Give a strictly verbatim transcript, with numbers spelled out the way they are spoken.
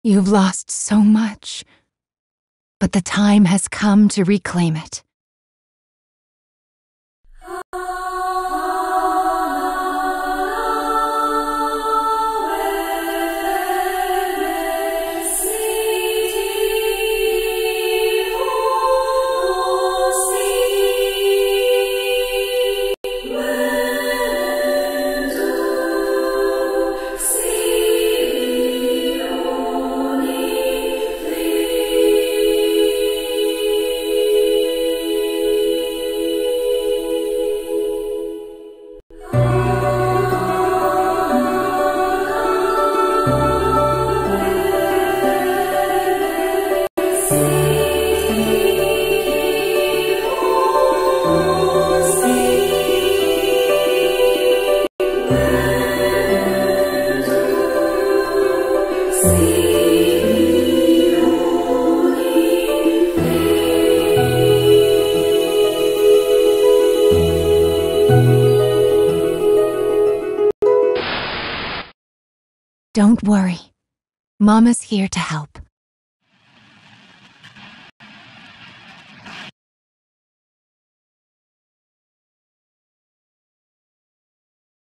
You've lost so much, but the time has come to reclaim it. Don't worry. Mama's here to help.